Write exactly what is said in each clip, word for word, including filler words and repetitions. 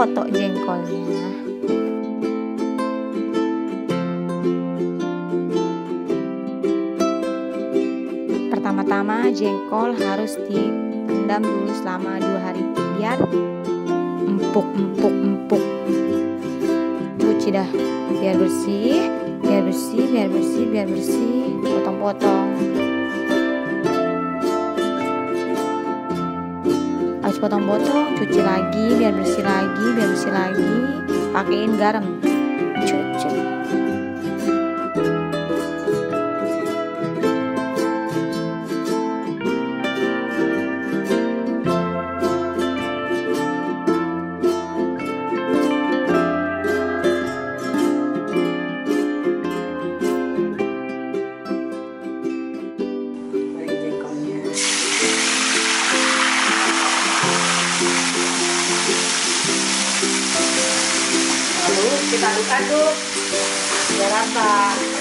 foto jengkolnya. Pertama-tama jengkol harus direndam dulu selama dua hari biar empuk empuk empuk. Cuci dah biar bersih, biar bersih, biar bersih, biar bersih. Potong-potong. Habis potong-potong, cuci lagi biar bersih lagi, biar bersih lagi. Pakein garam. Cuci. Lalu kita aduk-aduk biar rata.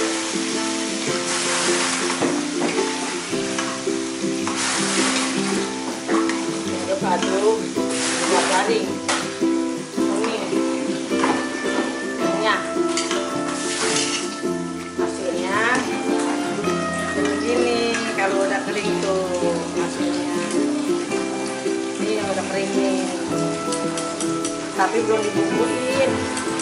Aduk-aduk buat garing. Ini minyak. Hasilnya begini kalau udah kering tuh hasilnya. Ini yang udah kering nih. Tapi belum dibumbuin.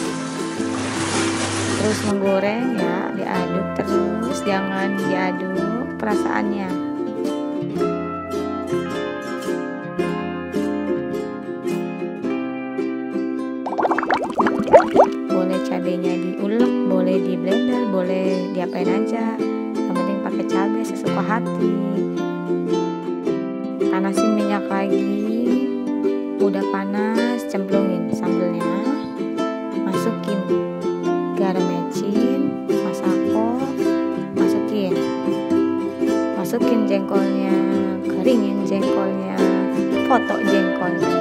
Terus menggoreng ya, diaduk terus, jangan diaduk perasaannya. Boleh cabenya diulek, boleh di blender, boleh diapain aja. Yang penting pakai cabai sesuka hati. Panasin minyak lagi, udah panas, cemplungin sambelnya, masukin garam mecin, masako, masukin masukin jengkolnya, keringin jengkolnya, foto jengkolnya.